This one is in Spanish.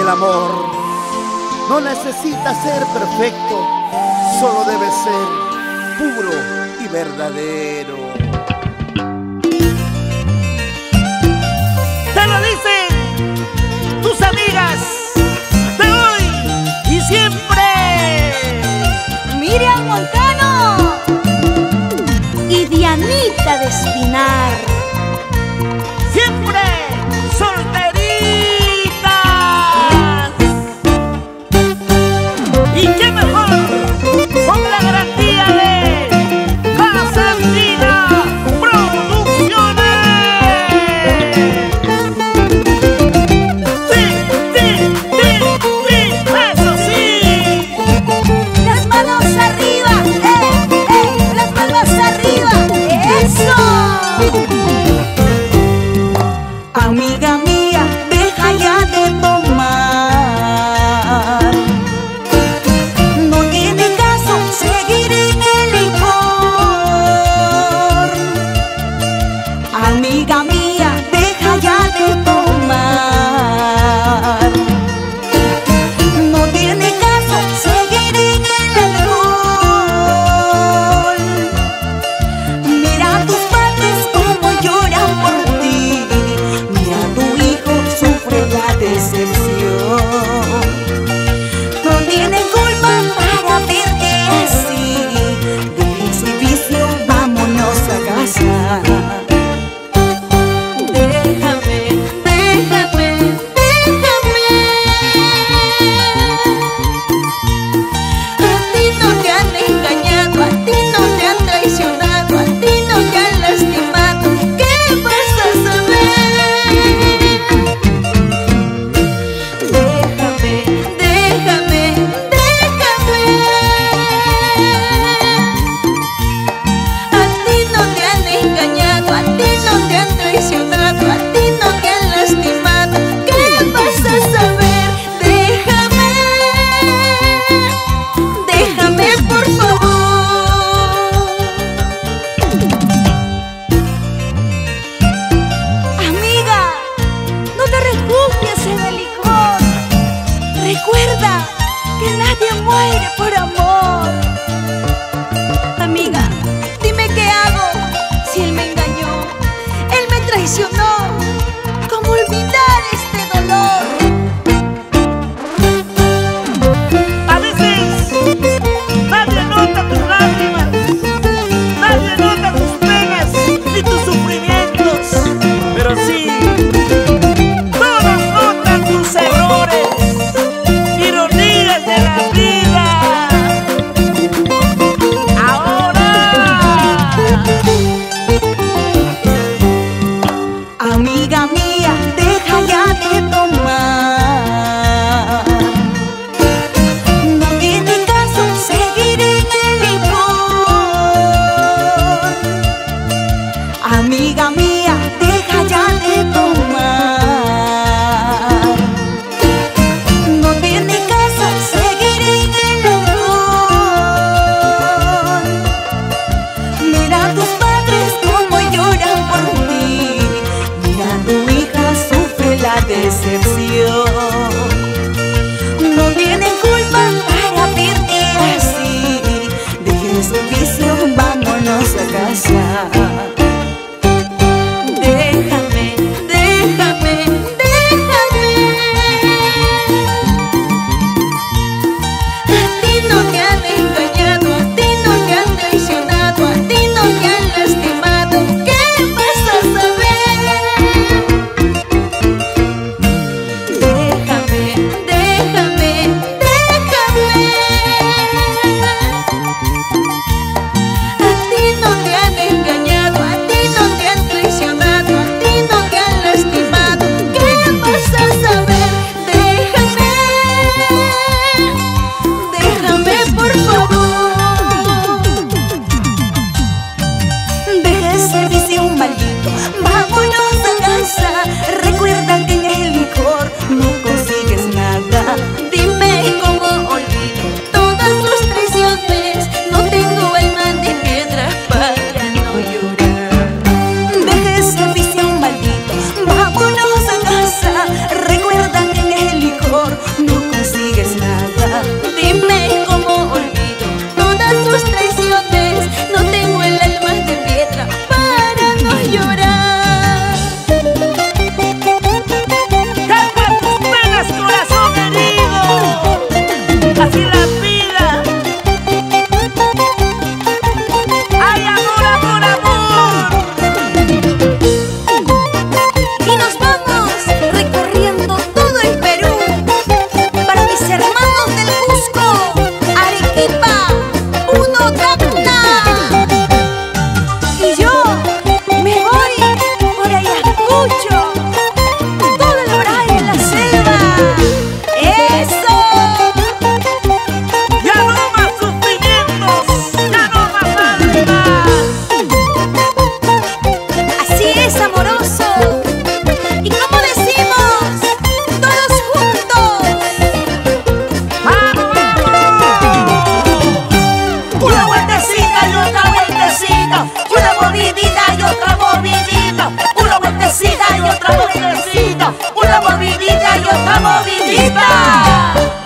El amor no necesita ser perfecto, solo debe ser puro y verdadero. Te lo dicen tus amigas de hoy y siempre. Miriam Montano y Dianita de Espinar. Siempre solteritas. Y qué mejor con la garantía de Casa Andina Producciones. Sí, sí, sí, sí, eso sí. Las manos arriba, las manos arriba, eso. Amiga mía, deja ya de tomar. No tiene caso seguir en el licor. Amiga mía, deja ya de tomar. No tiene caso seguir en el alcohol. Mira a tus padres como lloran por ti. Mira a tu hijo sufre la decepción. No tiene culpa para verte así. Deja ese vicio, vámonos a casa. Déjame, déjame, déjame. A ti no te han engañado, a ti no te han traicionado, a ti no te han lastimado. ¿Qué vas a saber? Déjame, déjame, déjame. A ti no te han engañado, a ti no te han traicionado, a ti no te han lastimado. ¿Qué vas a saber? Déjame, déjame por favor. Amiga, no te refugies en el licor. Recuerda que nadie muere por amor. Amiga, dime qué hago si él me engañó, él me traicionó. ¿Cómo olvidar este dolor? A veces nadie nota tus lágrimas, nadie nota tus penas ni tus sufrimientos, pero sí, todos notan tus errores, ironías de la vida. Ahora, Amiga mía, deja ya de tomar. No tiene caso seguir en el licor. Amiga mía, deja ya de tomar. No tiene caso seguir en el alcohol. Mira a tus padres como lloran por ti. Mira a tu hija sufre la decepción. No tienen culpa para verte así. Dejen su vicio, vámonos a casa. Déjame, déjame, déjame. A ti no te han engañado, a ti no te han traicionado, a ti no te han lastimado. ¿Qué vas a saber? Déjame, déjame, déjame. A ti no te han engañado, a ti no te han traicionado, a ti no te han lastimado. ¿Qué vas a saber? Déjame, déjame por favor. Deja ese vicio maldito, vámonos a casa. Recuerda que en el licor no consigues nada. Dime cómo olvido todas tus traiciones. No tengo alma de piedra para no llorar. Deja ese vicio maldito, vámonos a casa. Dianita.